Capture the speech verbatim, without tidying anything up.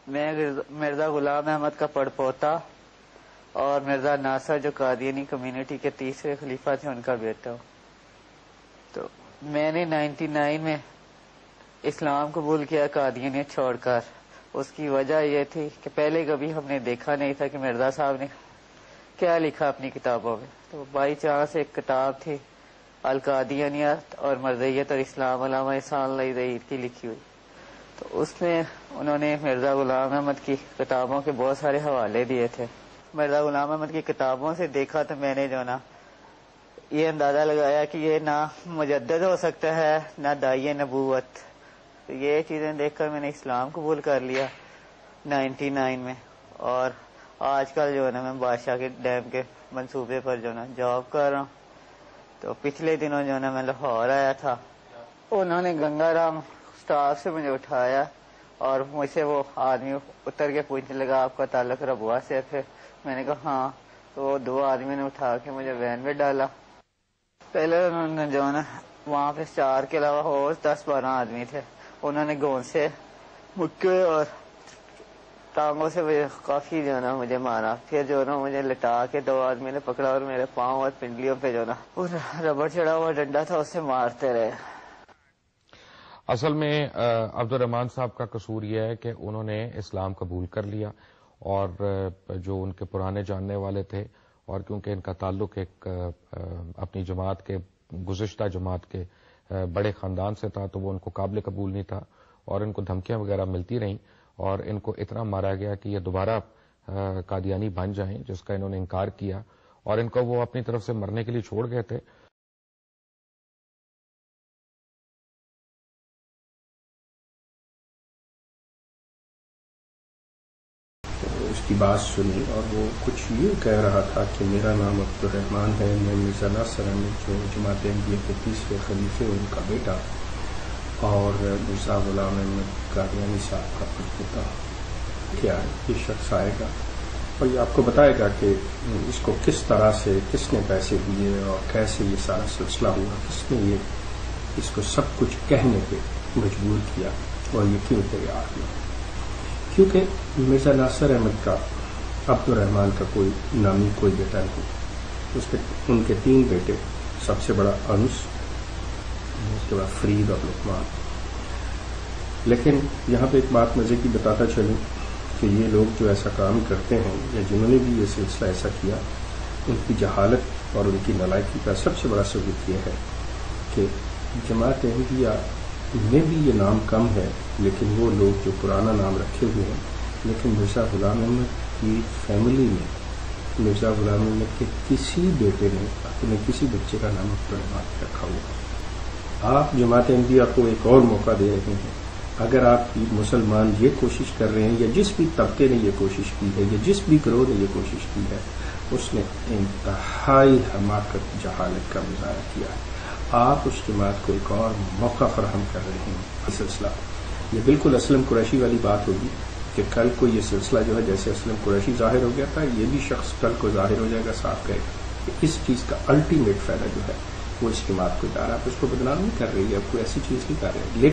میں مرزا غلام احمد کا پڑ پوتا اور مرزا ناصر جو قادیانی کمیونٹی کے تیسرے خلیفہ تھے ان کا بیٹا ہوں. تو میں نے نائنٹی نائن میں اسلام قبول کیا قادیانیت چھوڑ کر. اس کی وجہ یہ تھی کہ پہلے کبھی ہم نے دیکھا نہیں تھا کہ مرزا صاحب نے کیا لکھا اپنی کتابوں میں. تو بائی چانس ایک کتاب تھی القادیانیت اور مرزیت اور اسلام علامہ احسان اللہ ظہیر کی لکھی ہوئی. تو اس میں انہوں نے مرزا غلام احمد کی کتابوں کے بہت سارے حوالے دیے تھے. مرزا غلام احمد کی کتابوں سے دیکھا تو میں نے جو نا یہ اندازہ لگایا کہ یہ نہ مجدد ہو سکتا ہے نہ داعی نبوت. یہ چیزیں دیکھ کر میں نے اسلام قبول کر لیا نائنٹی نائن میں. اور آج کل جو ہے نا میں بادشاہ کے ڈیم کے منصوبے پر جو نا جاب کر رہا ہوں. تو پچھلے دنوں جو نا میں لاہور آیا تھا, انہوں نے گنگا رام اسٹاف سے مجھے اٹھایا اور مجھ سے وہ آدمی اتر کے پوچھنے لگا آپ کا تعلق ربوہ سے. پھر میں نے کہا ہاں. تو وہ دو آدمی نے اٹھا کے مجھے وین میں ڈالا. پہلے انہوں نے جو نا وہاں پہ چار کے علاوہ اور دس بارہ آدمی تھے, انہوں نے گون سے مکے اور ٹانگوں سے کافی جو نا مجھے مارا. پھر جو نا مجھے لٹا کے دو آدمی نے پکڑا اور میرے پاؤں اور پنڈلیوں پہ جو نا ربڑ چڑھا ہوا ڈنڈا تھا اس سے مارتے رہے. اصل میں عبدالرحمان صاحب کا قصور یہ ہے کہ انہوں نے اسلام قبول کر لیا اور جو ان کے پرانے جاننے والے تھے, اور کیونکہ ان کا تعلق ایک اپنی جماعت کے گزشتہ جماعت کے بڑے خاندان سے تھا, تو وہ ان کو قابل قبول نہیں تھا اور ان کو دھمکیاں وغیرہ ملتی رہیں اور ان کو اتنا مارا گیا کہ یہ دوبارہ قادیانی بن جائیں, جس کا انہوں نے انکار کیا اور ان کو وہ اپنی طرف سے مرنے کے لیے چھوڑ گئے تھے. اس کی بات سنی اور وہ کچھ یہ کہہ رہا تھا کہ میرا نام عبدالرحمان ہے, میں مرزا ناصر احمد جو جماعت احمدیہ کے تیسرے خلیفے ان کا بیٹا اور مرزا غلام احمد قادیانی صاحب کا پڑپوتا. کیا ہے یہ شخص آئے گا اور یہ آپ کو بتائے گا کہ اس کو کس طرح سے کس نے پیسے دیے اور کیسے یہ سارا سلسلہ ہوا, کس نے یہ اس کو سب کچھ کہنے پہ مجبور کیا اور یہ کیوں تیار ہوا. کیونکہ مرزا ناصر احمد کا عبدالرحمان کا کوئی نامی کوئی بیٹا نہیں. اس کے ان کے تین بیٹے, سب سے بڑا انس, اس کے بعد فرید اور لقمان. لیکن یہاں پہ ایک بات مزے کی بتاتا چلوں کہ یہ لوگ جو ایسا کام کرتے ہیں یا جنہوں نے بھی یہ سلسلہ ایسا کیا, ان کی جہالت اور ان کی نالائکی کا سب سے بڑا ثبوت یہ ہے کہ جماعت احمدیہ میں بھی یہ نام کم ہے, لیکن وہ لوگ جو پرانا نام رکھے ہوئے ہیں, لیکن مرزا غلام احمد کی فیملی میں مرزا غلام احمد کے کسی بیٹے نے اپنے کسی بچے کا نام عبدالرحمان رکھا ہوا. آپ جماعت احمدیہ کو ایک اور موقع دے رہے ہیں. اگر آپ مسلمان یہ کوشش کر رہے ہیں یا جس بھی طبقے نے یہ کوشش کی ہے یا جس بھی گروہ نے یہ کوشش کی ہے, اس نے انتہائی حماقت جہالت کا مظاہرہ کیا ہے. آپ اس جماعت کو ایک اور موقع فراہم کر رہے ہیں. یہ سلسلہ یہ بالکل اسلم قریشی والی بات ہوگی کہ کل کو یہ سلسلہ جو ہے جیسے اسلم قریشی ظاہر ہو گیا تھا, یہ بھی شخص کل کو ظاہر ہو جائے گا, صاف کہے گا کہ اس چیز کا الٹیمیٹ فائدہ جو ہے وہ اس جماعت کو جا رہا ہے. آپ اس کو بدنام نہیں کر رہی ہے, آپ کو ایسی چیز نہیں کر رہے ہیں.